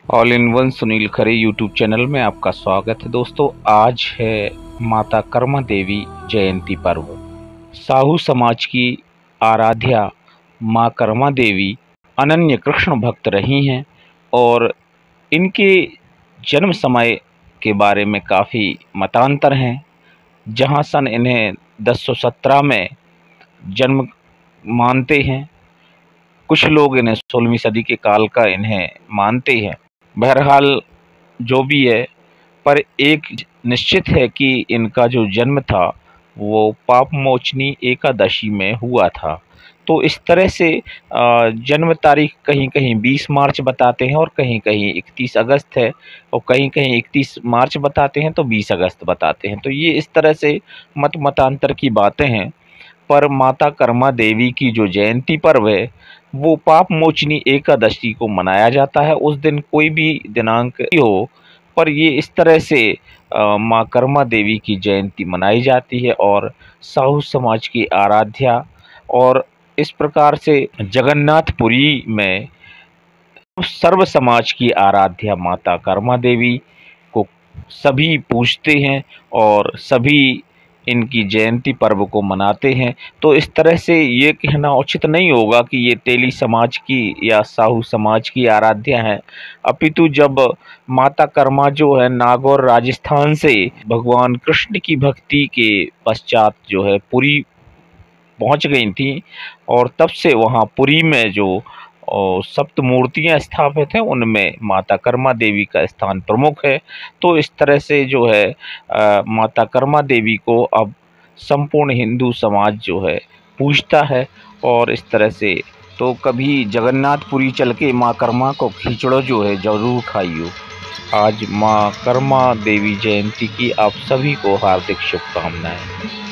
All in one Sunil Khare YouTube channel में आपका स्वागत है। दोस्तों, आज है माता कर्मा देवी जयंती पर्व। साहू समाज की आराध्या माँ कर्मा देवी अनन्य कृष्ण भक्त रही हैं और इनके जन्म समय के बारे में काफ़ी मतांतर हैं। जहां सन इन्हें 1017 में जन्म मानते हैं, कुछ लोग इन्हें 16वीं सदी के काल का इन्हें मानते हैं। बहरहाल जो भी है, पर एक निश्चित है कि इनका जो जन्म था वो पाप मोचनी एकादशी में हुआ था। तो इस तरह से जन्म तारीख कहीं कहीं 20 मार्च बताते हैं और कहीं कहीं 31 अगस्त है, और कहीं कहीं 31 मार्च बताते हैं तो 20 अगस्त बताते हैं। तो ये इस तरह से मतांतर की बातें हैं। पर माता कर्मा देवी की जो जयंती पर्व है वो पाप मोचनी एकादशी को मनाया जाता है। उस दिन कोई भी दिनांक हो, पर ये इस तरह से माँ कर्मा देवी की जयंती मनाई जाती है और साहू समाज की आराध्या। और इस प्रकार से जगन्नाथपुरी में सर्व समाज की आराध्या माता कर्मा देवी को सभी पूजते हैं और सभी इनकी जयंती पर्व को मनाते हैं। तो इस तरह से ये कहना उचित नहीं होगा कि ये तेली समाज की या साहू समाज की आराध्या है। अपितु जब माता कर्मा जो है नागौर राजस्थान से भगवान कृष्ण की भक्ति के पश्चात जो है पुरी पहुंच गई थी, और तब से वहाँ पुरी में जो सप्त मूर्तियाँ स्थापित हैं उनमें माता कर्मा देवी का स्थान प्रमुख है। तो इस तरह से जो है माता कर्मा देवी को अब संपूर्ण हिंदू समाज जो है पूजता है। और इस तरह से तो कभी जगन्नाथपुरी चल के माँ कर्मा को खिचड़ो जो है ज़रूर खाइयो। आज माँ कर्मा देवी जयंती की आप सभी को हार्दिक शुभकामनाएं।